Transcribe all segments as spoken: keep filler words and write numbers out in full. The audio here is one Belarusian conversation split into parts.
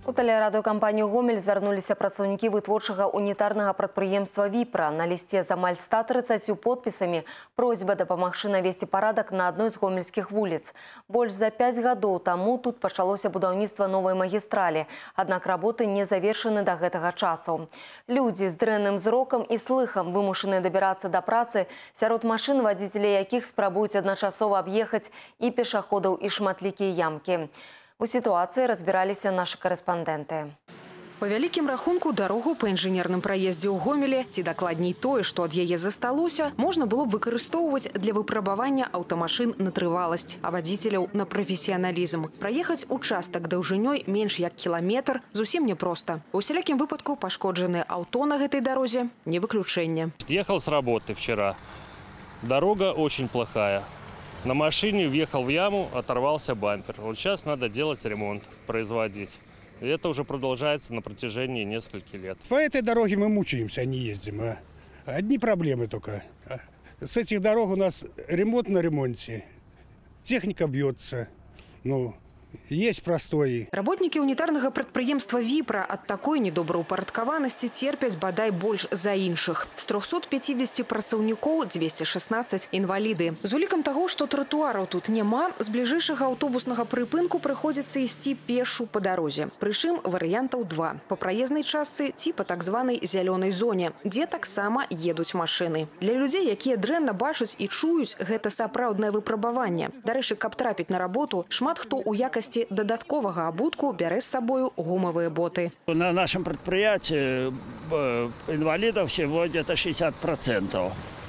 У тэлерадыёкампанію «Гомель» звярнуліся працаўнікі вытворчага унітарнага прадпрыемства «Віпра». На лісце з амаль ста трыццаццю подпісамі просьба дапамагчы навесці парадак на адной з гомельскіх вуліц. Больш за пяць гадоў таму тут пачалося будаўніцтва новай магістралі, аднак работы не завершаны да гэтага часу. Людзі з дрэнным зрокам і слыхам вымушаны дабірацца да працы, сярод машын, вадзіцелі якіх спрабуюць адначасова аб'ехаць і пешаходаў, і шматлікія ямкі. У сітуацыі разбіраліся нашы карэспандэнты. По вялікім рахунку дарогу па інжынерным праездзе ў Гомелі, ці дакладней тое, што ад яе засталося, можна было б выкарыстоўваць для выпрабавання аўтамашын на трываласць, а вадзіцеляў на прафесіяналізм. Праехаць участак даўжынёй менш як кіламетр зусім непроста. У усялякім выпадку пашкоджаныя аўто на гэтай дарозе не выключэнне. Ехал с работы вчера. Дорога очень плохая. На машине въехал в яму, оторвался бампер. Вот сейчас надо делать ремонт, производить. И это уже продолжается на протяжении нескольких лет. По этой дороге мы мучаемся, а не ездим. А? Одни проблемы только. С этих дорог у нас ремонт на ремонте. Техника бьется. Ну, есть простой. Работники унітарнага прадпрыемства «Віпра» ад такой недобраўпарадкаванасці церпяць бадай больш за іншых. З трохсот пяцідзесяці працаўнікоў дзвесце шаснаццаць інваліды. З улікам таго, што тратуараў тут няма, з бліжэйшага аўтобуснага прыпынку прыходзіцца ісці пешу па дарозе. Прычым варыянтаў два: па праезнай частцы ці па так званай зялёнай зоне, дзе таксама едуць машыны. Для людзей, якія дрэнна бачаць і чуюць, гэта сапраўднае выпрабаванне. Дарэчы, каб трапіць на работу, шмат хто ў якасці додаткового обутку бере с собой гумовые боты. На нашем предприятии инвалидов всего где-то шестьдесят процентов.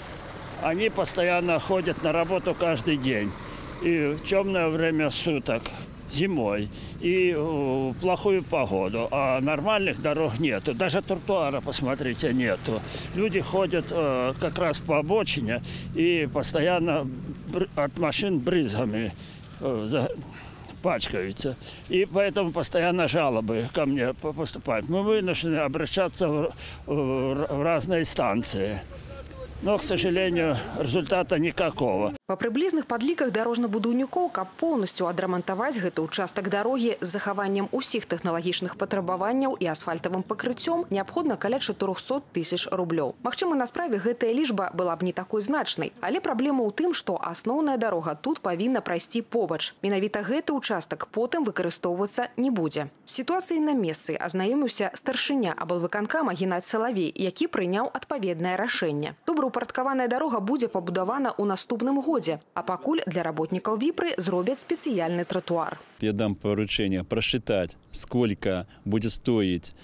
Они постоянно ходят на работу каждый день. И в темное время суток, зимой, и в плохую погоду. А нормальных дорог нету. Даже тротуара, посмотрите, нету. Люди ходят как раз по обочине и постоянно от машин брызгами пачкаются. И поэтому постоянно жалобы ко мне поступают. Мы вынуждены обращаться в, в разные станции. Но, к сожалению, результата никакого. Па прыблізных падліках дарожна-будаўнікоў, каб поўнасцю адрамантаваць гэты участак дарогі з захаваннем усіх тэхналагічных патрабаванняў і асфальтавым пакрыццём, неабходна каля чатырохсот тысяч рублёў. Магчыма, на справе гэтая лічба была б не такой значнай, але праблема ў тым, што асноўная дарога тут павінна прайсці побач. Менавіта гэты участак потым выкарыстоўвацца не будзе. З сітуацыяй на месцы азнаёміўся старшыня аблвыканкама Геннадзь Салавей, які прыняў адпаведнае рашэнне. Добраўпарадкаваная дарога будзе пабудавана ў наступным годзе. А пакуль для работников «Випры» зробят специальный тротуар. Я дам поручение просчитать, сколько будет стоить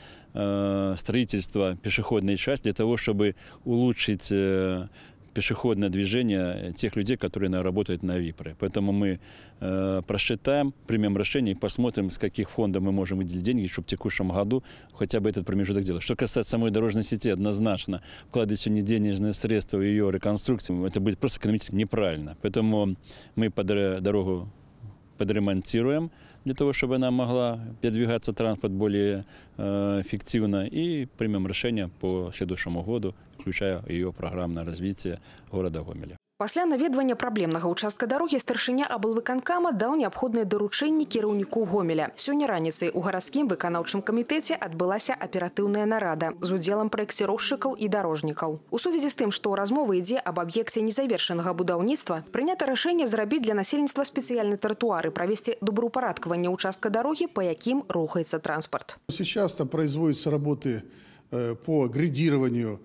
э, строительство пешеходной части для того, чтобы улучшить э, пешеходное движение тех людей, которые работают на «Випры». Поэтому мы э, просчитаем, примем решение и посмотрим, с каких фондов мы можем выделить деньги, чтобы в текущем году хотя бы этот промежуток делать. Что касается самой дорожной сети, однозначно вкладывать сегодня денежные средства в ее реконструкцию, это будет просто экономически неправильно. Поэтому мы под дорогу подремонтируем для того, чтобы она могла передвигаться транспорт более э, эффективно, и примем решение по следующему году, включая ее программное развитие города Гомеля. Пасля наведвання праблемнага участка дарогі старшыня аблвыканкама даў неабходныя даручэнні кіраўніку Гомеля. Сёння раніцай у гарадскім выканаўчым камітэце адбылася аператыўная нарада з удзелам праекціроўшчыкаў і дарожнікаў. У сувязі з тым, што размова ідзе аб аб'екце незавершанага будаўніцтва, прынята рашэнне зрабіць для насельніцтва спецыяльны тротуар і правесці добраўпарадкаванне участка дарогі, па якім рухаецца транспорт. Сейчас там производятся работы по грейдированию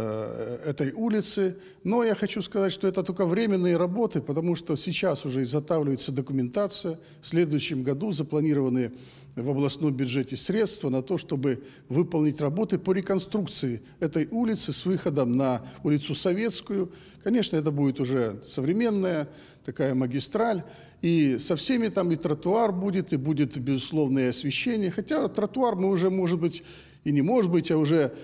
этой улицы. Но я хочу сказать, что это только временные работы, потому что сейчас уже изготавливается документация. В следующем году запланированы в областном бюджете средства на то, чтобы выполнить работы по реконструкции этой улицы с выходом на улицу Советскую. Конечно, это будет уже современная такая магистраль. И со всеми там и тротуар будет, и будет, безусловно, и освещение. Хотя тротуар мы уже, может быть, и не может быть, а уже,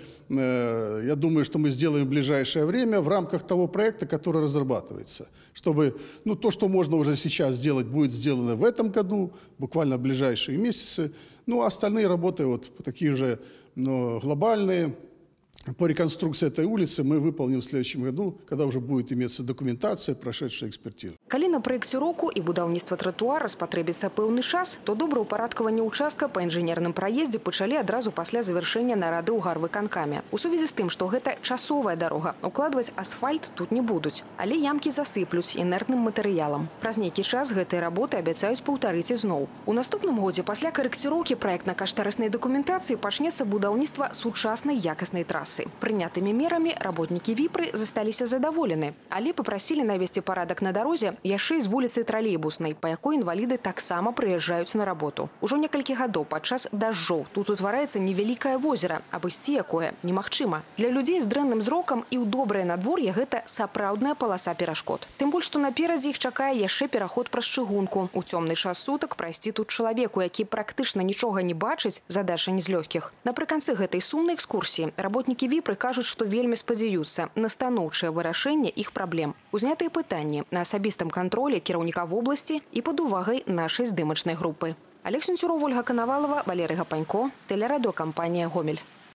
э, я думаю, что мы сделаем в ближайшее время в рамках того проекта, который разрабатывается. Чтобы, ну, то, что можно уже сейчас сделать, будет сделано в этом году, буквально в ближайшие месяцы. Ну, а остальные работы, вот такие же, ну, глобальные, по реконструкции этой улицы мы выполним в следующем году, когда уже будет иметься документация, прошедшая экспертизу. Калі на праекце року і будаўніцтва тратуара спатрэбіцца пэўны час, то добраўпарадкаванне ўчастка па інжынерным праездзе пачалі адразу пасля завяршэння нарады ў гарвыканкаме. У сувязі з тым, што гэта часовая дарога, укладваць асфальт тут не будуць, але ямкі засыплюць інертным матэрыялам. Праз нейкі час гэтыя работы абяцаюць паўтарыць ізноў. У наступным годзе пасля карэкціроўкі праектна-каштарыснай дакументацыі пачнецца будаўніцтва сучаснай якаснай трасы. Прынятымі мерамі работнікі Віпры засталіся задаволены, але папрасілі навесці парадак на дарозе яшчэ з вуліцы тралейбуснай, па якой інваліды таксама прыязджаюць на работу. Ужо некалькі гадоў падчас дажджоў тут утвараецца невялікае возера, абысці якое немагчыма. Для людзей з дрэнным зрокам і ў добрае надвор'е гэта сапраўдная паласа перашкод. Тым больш, што наперадзе іх чакае яшчэ пераход праз чыгунку. У цёмны час сутак прайсці тут чалавеку, які практычна нічога не бачыць, задача не з лёгкіх. Напрыканцы гэтай сумнай экскурсіі работнікі Віпры кажуць, што вельмі спадзяюцца на станоўчае вырашэнне іх праблем. Узнятыя пытанні на асабістым кантролі кіраўніка вобласці і пад увагай нашай здымачнай групы. Олег Сенцюров, Ольга Коновалова, Валерий Гапанько, телерадиокомпания «Гомель».